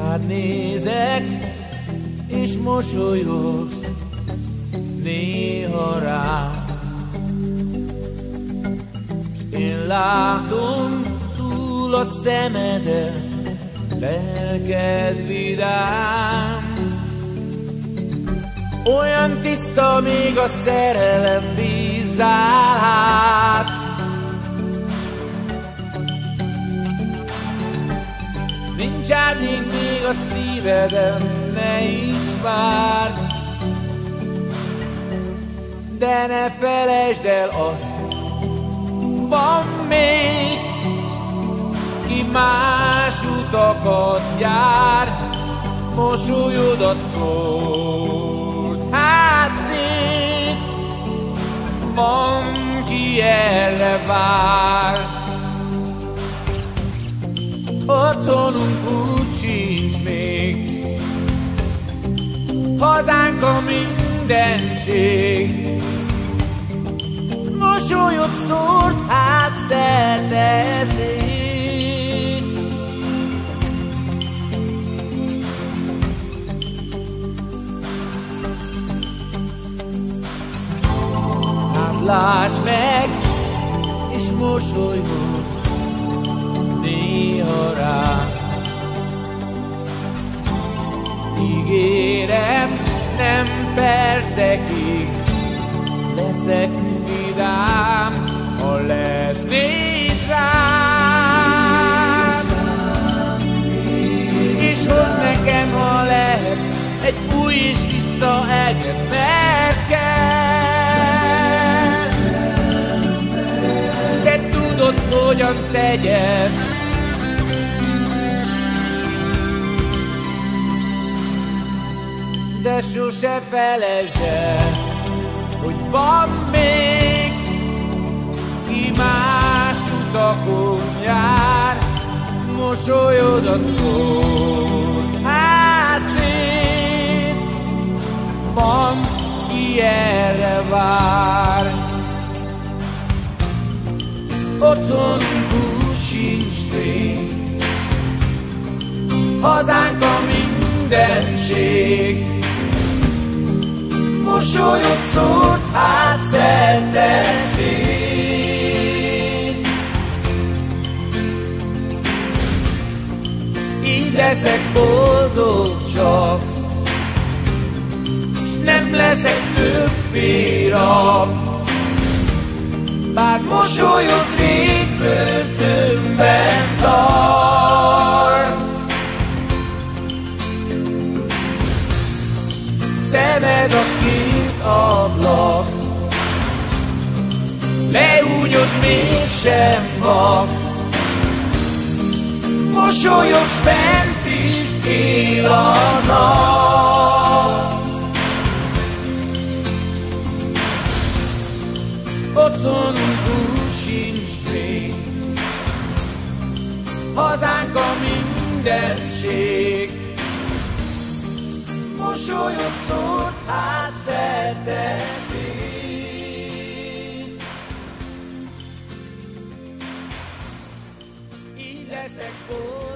Rád nézek, és mosolyogsz néha rám, s én látom túl a szemeden, lelked vidám. Olyan tiszta még a szerelem, bízzál hát. Nincs árnyék még a szíveden, ne is várd, de ne felejtsd el azt, van még, ki más utakat jár, mosolyodat szólt hát szét, van, ki erre vár. Otthonunk úgy sincs még, hazánk a mindenség, mosolyod szólt hát szerte szét. Hát láss meg, és mosolygod néha rám. Ígérem, nem percekig leszek vidám, ha lehet, nézd rám, és hozd nekem, ha lehet, egy új és tiszta eget, mert kell, és te tudod, hogyan tegyed. De sose felejtsd el, hogy van még, ki más utakon jár, mosolyodat szólt hát szét, van, ki erre vár. Otthonunk úgy sincs rég, hazánk a mindenség, mosolyod szólt hát szerte szét. Így leszek boldog csak, s nem leszek többé rab, bár mosolyod rég börtönben tart. Szemed a két ablak, leúgyod mégsem vak, mosolyogsz bent is él a nap. Otthonunk úgy sincs rég, hazánk a mindenség, mosolyod szólt hát szerte szét. Így leszek boldog.